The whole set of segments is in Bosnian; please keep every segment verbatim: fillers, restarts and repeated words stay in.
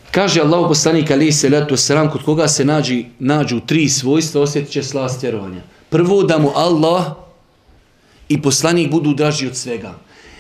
Kaže Allahu poslanik alejhi selatu vesselam, kod koga se nađi, nađu tri svojstva, osjetit će slast vjerovanja. Prvo, da mu Allah i poslanik budu draži od svega.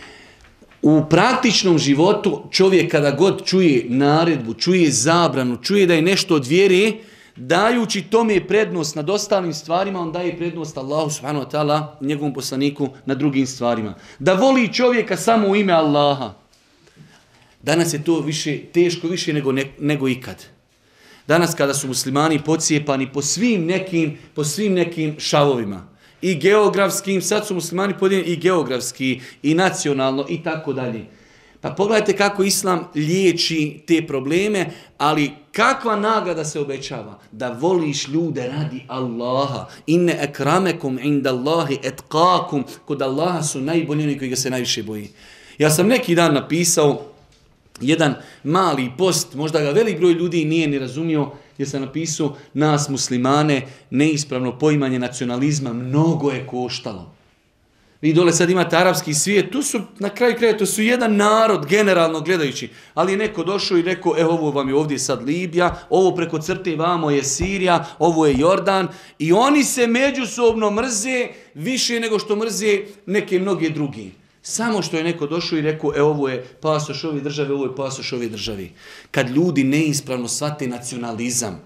U praktičnom životu čovjek kada god čuje naredbu, čuje zabranu, čuje da je nešto od vjere, dajući tome prednost nad ostalim stvarima, on daje prednost Allahu subhanahu wa ta'ala, njegovom poslaniku, na drugim stvarima. Da voli čovjeka samo u ime Allaha. Danas je to više, teško više nego, ne, nego ikad. Danas kada su muslimani pocijepani po svim nekim, po svim nekim šavovima, i geografskim, sad su muslimani podijeljeni i geografski, i nacionalno, i tako dalje. Pa pogledajte kako Islam liječi te probleme, ali kakva nagrada se obećava? Da voliš ljude radi Allaha. Inne ekramekum inda Allahi etkakum. Kod Allaha su najbolji oni koji ga se najviše boji. Ja sam neki dan napisao jedan mali post, možda ga velik broj ljudi nije ni razumio, gdje sam napisao nas muslimane, neispravno poimanje nacionalizma, mnogo je koštalo. Vi dole sad imate arapski svijet, tu su na kraju kraja, to su jedan narod generalno gledajući, ali je neko došao i rekao, evo ovo vam je ovdje sad Libija, ovo preko crte vamo je Sirija, ovo je Jordan, i oni se međusobno mrze više nego što mrze neke mnoge drugi. Samo što je neko došao i rekao, e ovo je pasoš ove države, ovo je pasoš ove države. Kad ljudi neispravno shvate nacionalizam.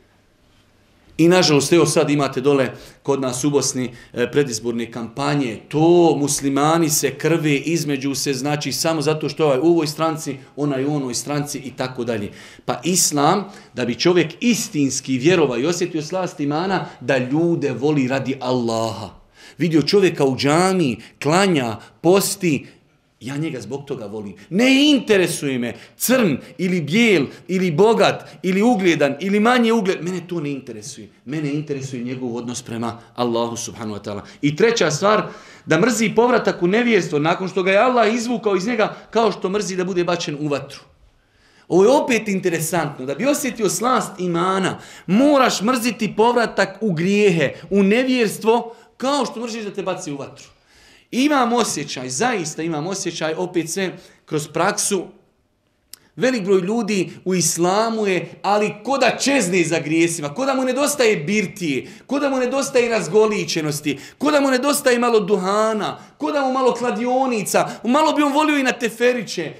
I nažalost, evo sad imate dole kod nas u Bosni predizborne kampanje, to muslimani se krve između se, znači samo zato što ovaj u ovoj stranci, onaj u onoj stranci i tako dalje. Pa Islam, da bi čovjek istinski vjerovao i osjetio slast imana, da ljude voli radi Allaha. Vidio čovjeka u džamiji, klanja, posti, ja njega zbog toga volim. Ne interesuje me crn ili bijel ili bogat ili ugljedan ili manje ugled. Mene to ne interesuje. Mene interesuje njegov odnos prema Allahu subhanahu wa ta'ala. I treća stvar, da mrzi povratak u nevjerstvo nakon što ga je Allah izvukao iz njega, kao što mrzi da bude bačen u vatru. Ovo je opet interesantno. Da bi osjetio slast imana, moraš mrziti povratak u grijehe, u nevjerstvo, kao što mrziš da te baci u vatru. Imam osjećaj, zaista imam osjećaj, opet sve kroz praksu, velik broj ljudi u islamu je, ali ko da čezne za grijesima, ko da mu nedostaje birtije, ko da mu nedostaje razgoličenosti, ko da mu nedostaje malo duhana, ko da mu malo kladionica, malo bi on volio i na teferiće.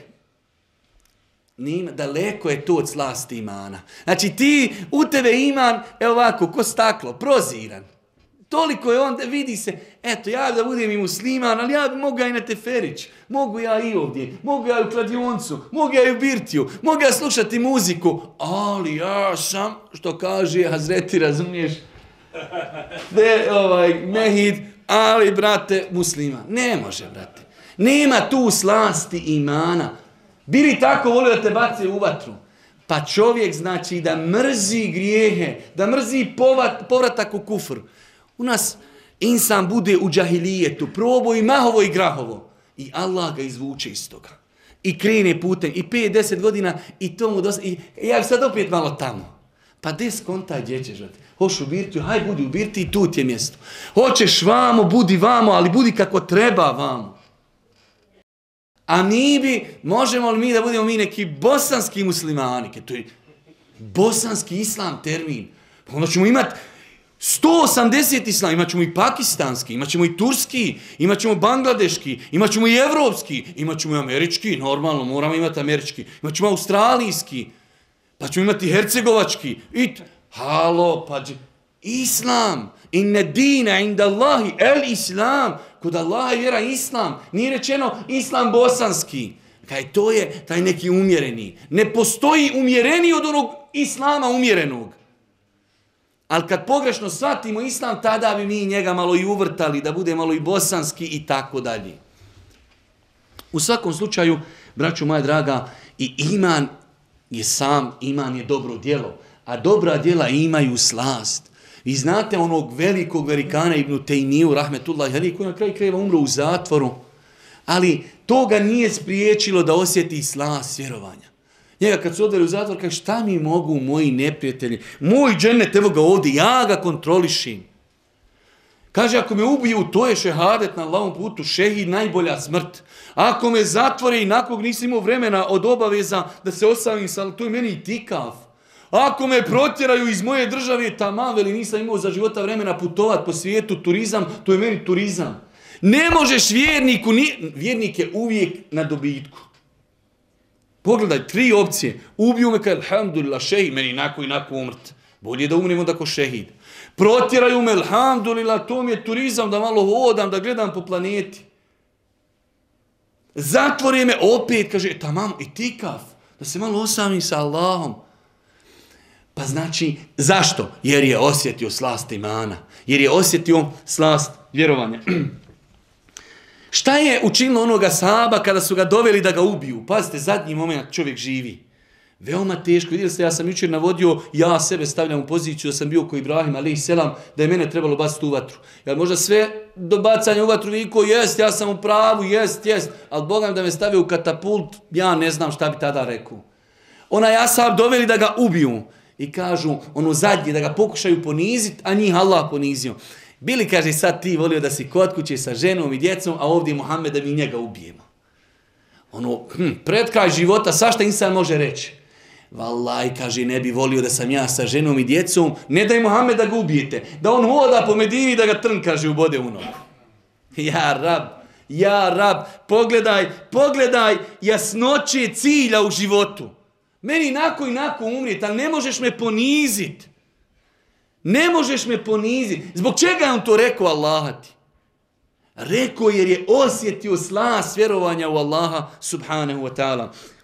Nima, daleko je to od slasti imana. Znači ti, u tebe iman, evo ovako, ko staklo, proziran. Toliko je on da vidi se, eto, ja da budem i musliman, ali ja mogu ja i na teferić, mogu ja i ovdje, mogu ja i u kladioncu, mogu ja i u birtiju, mogu ja slušati muziku, ali ja sam, što kaže Hazreti, razumiješ, de, ovaj, mehid, ali, brate, musliman. Ne može, brate. Nema tu slasti imana. Bili tako volio da te bace u vatru. Pa čovjek znači da mrzi grijehe, da mrzi povat, povratak u kufr. U nas insan bude u džahilijetu, proboj i mahovo i grahovo. I Allah ga izvuče iz toga. I krene putem, i pet, deset godina, i tomu dosta, i ja sad opet malo tamo. Pa des kontaj, gdje ćeš? Hoš u birtiju, haj budi u birtiji, tu ti je mjesto. Hoćeš vamo, budi vamo, ali budi kako treba vamo. A mi bi, možemo li mi da budemo mi neki bosanski muslimani, to je bosanski islam termin. Onda ćemo imati sto osamdeset islam, imat ćemo i pakistanski, imat ćemo i turski, imat ćemo bangladeški, imat ćemo i evropski, imat ćemo i američki, normalno moramo imati američki, imat ćemo australijski, pa ćemo imati hercegovački, i halo, pa islam, inne dina inda Allahi el islam, kod Allaha je vjera islam, nije rečeno islam bosanski, kaj to je taj neki umjereni, ne postoji umjereni od onog islama umjerenog. Ali kad pogrešno shvatimo islam, tada bi mi njega malo i uvrtali, da bude malo i bosanski i tako dalje. U svakom slučaju, braćo moja draga, i iman je sam, iman je dobro djelo, a dobra djela imaju slast. Vi znate onog velikog velikana Ibn Tejmiju, rahmetullahi alejhi, koji na kraju krajeva umro u zatvoru, ali to ga nije spriječilo da osjeti slast vjerovanja. Njega kad su odveli u zatvor, kaže, šta mi mogu moji neprijatelji? Moj džennet, evo ga ovdje, ja ga kontrolišim. Kaže, ako me ubiju, to je šehadet na Allahovom putu, šehid, najbolja smrt. Ako me zatvore i nakog nisam imao vremena od obaveza da se osamim, to je meni tikav. Ako me protjeraju iz moje države, tamam, veli nisam imao za života vremena putovat po svijetu, turizam, to je meni turizam. Ne možeš vjerniku, vjernik je uvijek na dobitku. Pogledaj, tri opcije. Ubiju me, kaj, alhamdulillah, šehid, meni inako inako umrt. Bolje da umremo da ko šehid. Protjeraju me, alhamdulillah, to mi je turizam, da malo hodam, da gledam po planeti. Zatvore me opet, kaže, tamam, i tikav, da se malo osamim sa Allahom. Pa znači, zašto? Jer je osjetio slast imana. Jer je osjetio slast vjerovanja. Šta je učinilo onoga sahaba kada su ga doveli da ga ubiju? Pazite, zadnji moment čovjek živi. Veoma teško. Vidjeli ste, ja sam jučer navodio, ja sebe stavljam u poziciju da sam bio ko Ibrahim, alejhi selam, da je mene trebalo baciti u vatru. Jer možda sve do bacanja u vatru viko, jest, ja sam u pravu, jest, jest. Ali Bogam da me stavio u katapult, ja ne znam šta bi tada rekao. Onaj ashab doveli da ga ubiju. I kažu, ono zadnje, da ga pokušaju poniziti, a njih Allah ponizio. Bili, kaže, sad ti volio da si kod kuće sa ženom i djecom, a ovdje je Muhammed da mi njega ubijemo. Ono, hm, pred kraj života, svašta insan može reći. Valaj, kaže, ne bi volio da sam ja sa ženom i djecom, ne daj Muhammed da ga ubijete, da on hoda po Medini da ga trn, kaže, ubode u nogu. Ja rab, ja rab, pogledaj, pogledaj jasnoće cilja u životu. Meni inako inako umrijeti, ali ne možeš me poniziti. Ne možeš me poniziti. Zbog čega je on to rekao Allaha ti? Rekao jer je osjetio slast vjerovanja u Allaha subhanahu wa ta'ala.